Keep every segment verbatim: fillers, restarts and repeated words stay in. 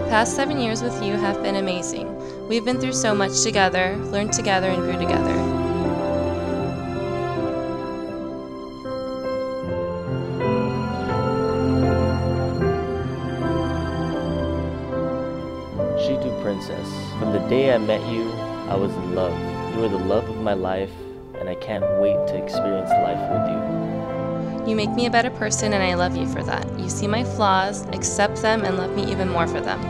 past seven years with you have been amazing. We've been through so much together, learned together, and grew together. Shitu Princess, from the day I met you, I was in love. You were the love of my life, and I can't wait to experience life with you. You make me a better person, and I love you for that. You see my flaws, accept them, and love me even more for them.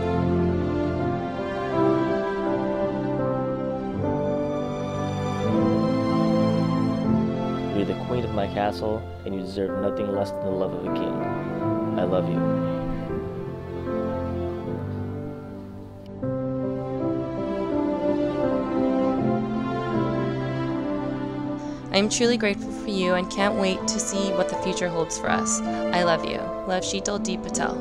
You're the queen of my castle, and you deserve nothing less than the love of a king. I love you. I am truly grateful for you and can't wait to see what the future holds for us. I love you. Love, Sheetal D. Patel.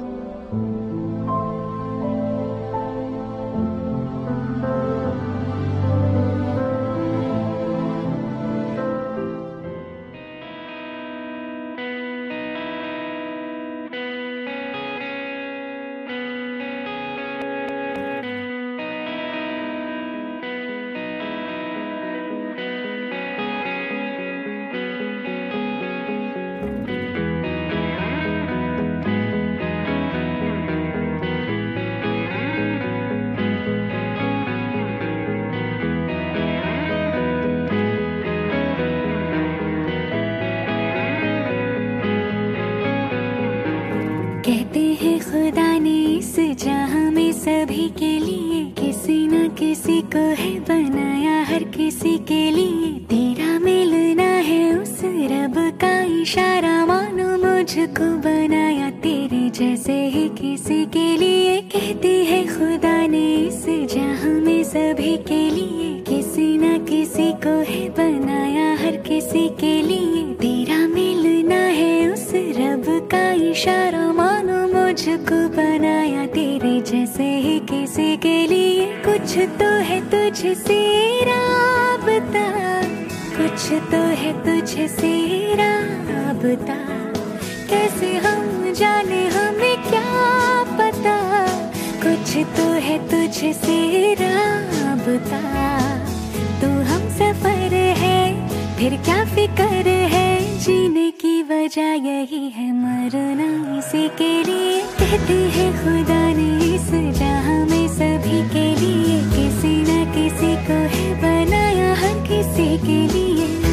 कहते हैं खुदा ने इस जहां में सभी के लिए किसी न किसी को है बनाया, हर किसी के लिए तेरा मिलना है उस रब का इशारा, मानो मुझको बनाया तेरे जैसे ही किसी के लिए। कहते हैं खुदा ने इस जहां में सभी के लिए किसी न किसी को है बनाया, हर किसी के लिए तेरा मिलना है उस रब का इशारा, मानो मुझको बनाया तेरे जैसे ही किसी के लिए। कुछ तो है तुझसे राबता, कुछ तो है तुझसे राबता, कैसे हम जाने हमें क्या पता। कुछ तो है तुझसे राबता, तू हम सफर है फिर क्या फिक्र है, जीने की वजह यही है मरना इसी के लिए। कहते हैं खुदा ने इस जहां में सभी के लिए किसी न किसी को है बनाया, हर किसी के लिए।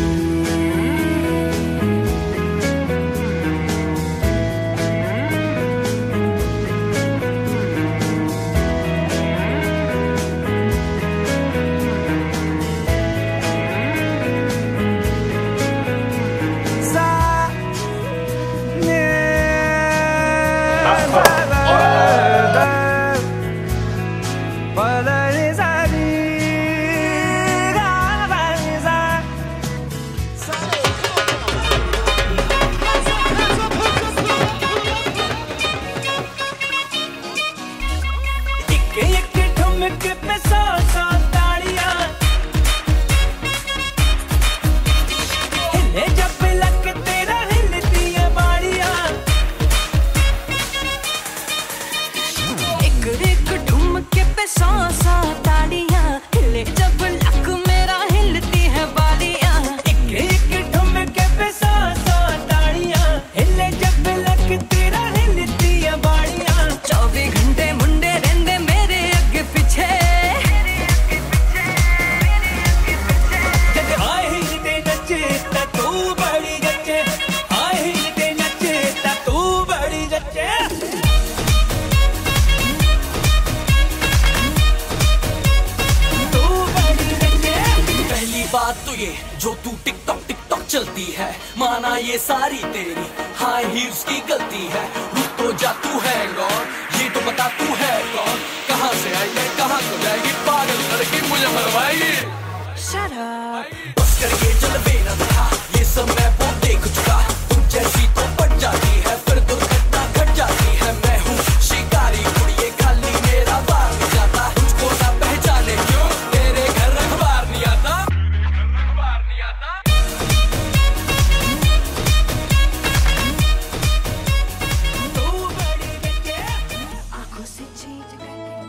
जो तू टिकटॉक टिकटॉक चलती है, माना ये सारी तेरी हाई हील्स की गलती है। रुक तो जा, तू है कौन, ये तो बता तू है कौन, कहाँ से आई है कहाँ को जाएगी, पागल लड़की मुझे मरवाएगी। Shut up। बस कर ये जलवे न दिखा, ये सब मैं वो देख चुका, तुम जैसी तो बढ़ जाती है फिर दुर्घटना घट जाती है। मैं हूँ शिकारी कुड़िए, खाली मेरा बार नहीं जाता, तुझको ना पहचाने क्यों तेरे घर अखबार नहीं आता। आंखों से चीज करके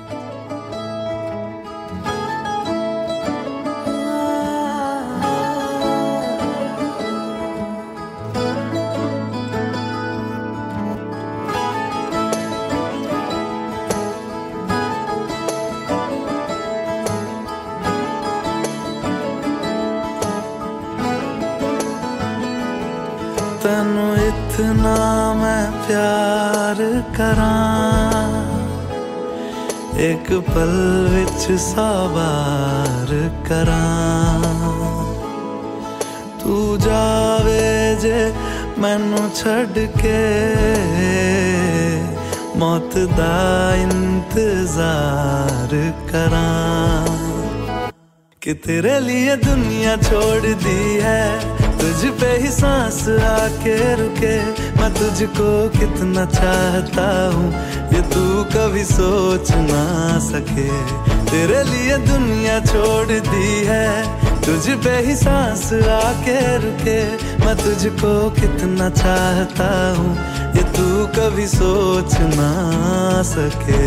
तैनू इतना मैं प्यार करां, एक पल विच सौ बार करां। तू जावे जे मैनू छड़ के, मौत दा इंतजार करां। कि तेरे लिए दुनिया छोड़ दी है, तुझ पे ही सांस आके रुके। मैं तुझको कितना चाहता हूँ ये तू कभी सोच ना सके। तेरे लिए दुनिया छोड़ दी है, तुझ पे ही सांस आके रुके। मैं तुझको कितना चाहता हूँ ये तू कभी सोच ना सके।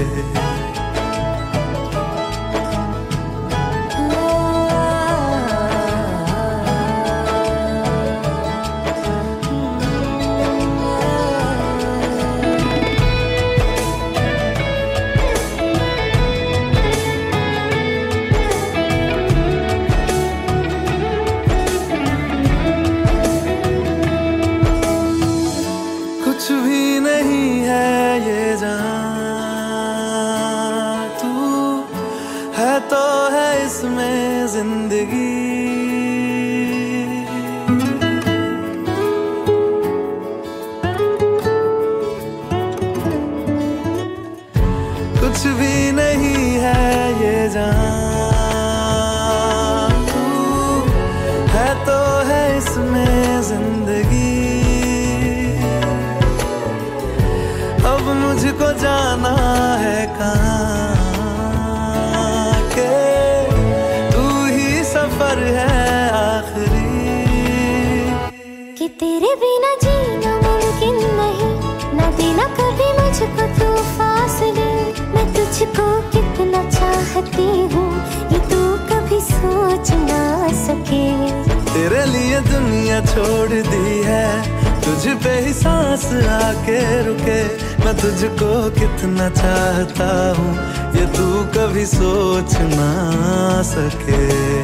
कुछ भी नहीं है ये जहां, तू है तो है इसमें जिंदगी। कुछ भी नहीं है ये जहां, तू है तो है इसमें जिंदगी। अब मुझको जाना है कहाँ के, तू ही सफर है आखिरी। कि तेरे बिना जीना मुमकिन नहीं, ना देना कभी मुझको तू फासले। मैं तुझको कितना चाहती हूँ ये तू कभी सोच ना सके। तेरे लिए दुनिया छोड़ दी है, तुझ पे ही सांस आके रुके। मैं तुझको कितना चाहता हूँ ये तू कभी सोच ना सके।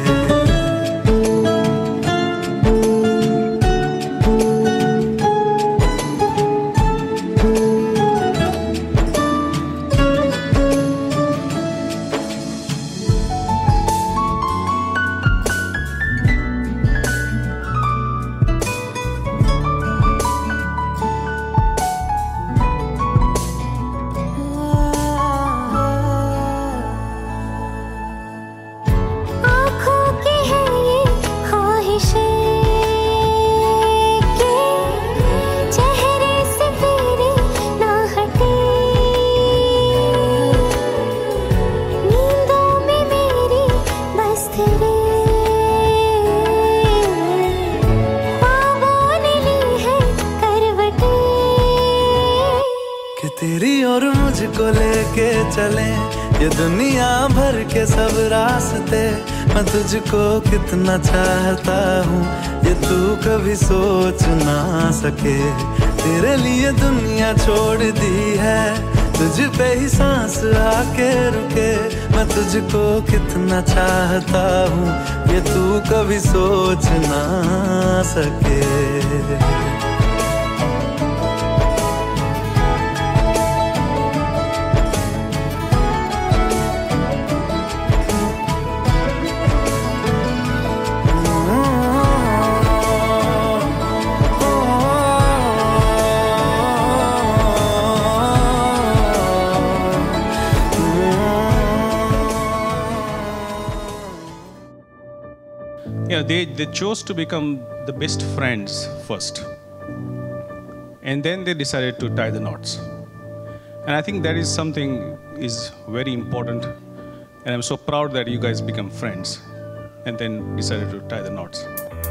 तेरी और मुझको लेके चले ये दुनिया भर के सब रास्ते। मैं तुझको कितना चाहता हूँ ये तू कभी सोच ना सके। तेरे लिए दुनिया छोड़ दी है, तुझ पे ही सांस आके रुके। मैं तुझको कितना चाहता हूँ ये तू कभी सोच ना सके। Yeah, they, they chose to become the best friends first. And then they decided to tie the knots. And I think that is something is very important. And I'm so proud that you guys become friends. And then decided to tie the knots.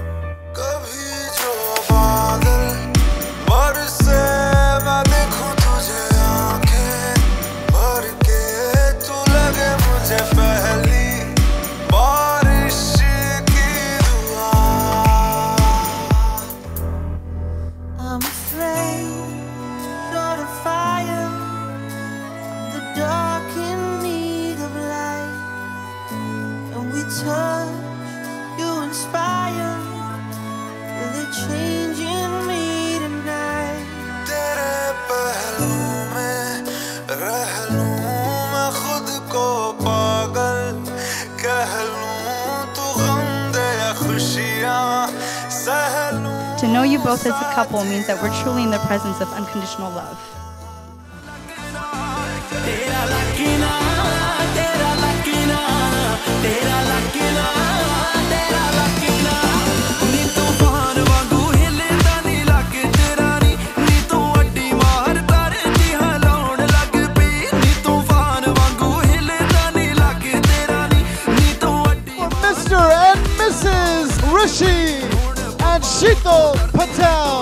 I'm a flame, not a fire. I'm the dark in need of light. And we touch, you inspire. को पागल कह लूं तू गम दे या खुशियां सह लूं. To know you both as a couple means that we're truly in the presence of unconditional love. Mister and Missus Rishi and Sheetal Patel.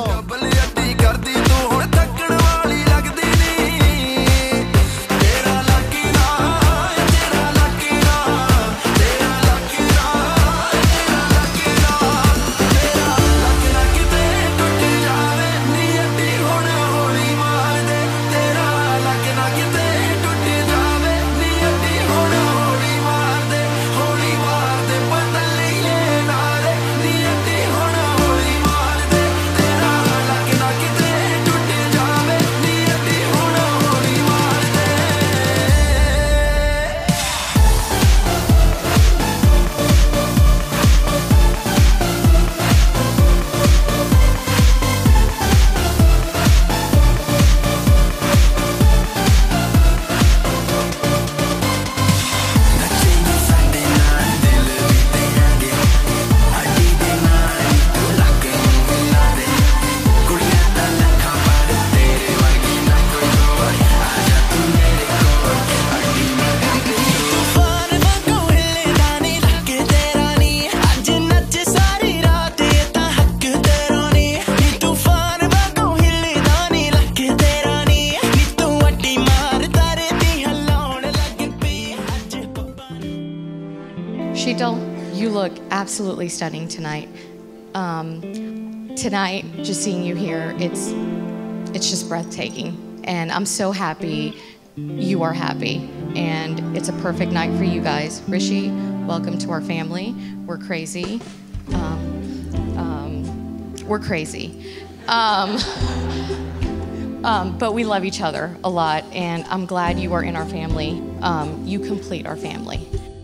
Sheetal, you look absolutely stunning tonight. Um, tonight, just seeing you here, it's it's just breathtaking. And I'm so happy you are happy. And it's a perfect night for you guys. Rishi, welcome to our family. We're crazy. Um, um, we're crazy. Um, um, but we love each other a lot. And I'm glad you are in our family. Um, you complete our family.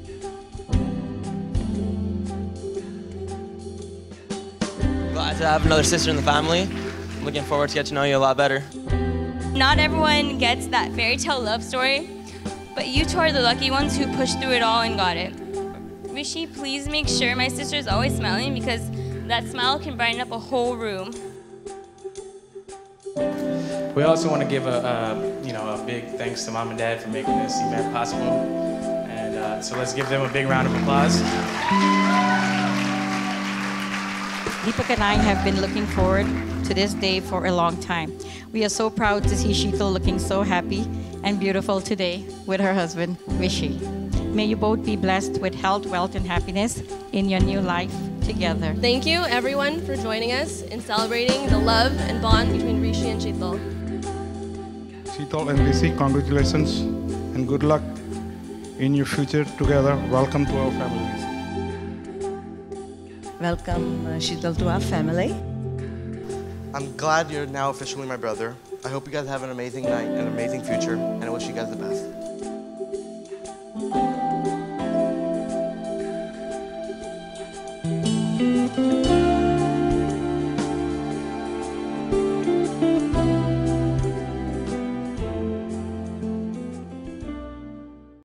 Glad to have another sister in the family. I'm looking forward to get to know you a lot better. Not everyone gets that fairy tale love story, but you two are the lucky ones who pushed through it all and got it. Rishi, please make sure my sister is always smiling because that smile can brighten up a whole room. We also want to give a, a you know a big thanks to Mom and Dad for making this event possible, and uh, so let's give them a big round of applause. Deepak and I have been looking forward to this day for a long time. We are so proud to see Sheetal looking so happy and beautiful today with her husband, Rishi. May you both be blessed with health, wealth, and happiness in your new life together. Thank you, everyone, for joining us in celebrating the love and bond between Rishi and Sheetal. Sheetal and Rishi, congratulations and good luck in your future together. Welcome to our families. Welcome, uh, Sheetal, to our family. I'm glad you're now officially my brother. I hope you guys have an amazing night and an amazing future, and I wish you guys the best.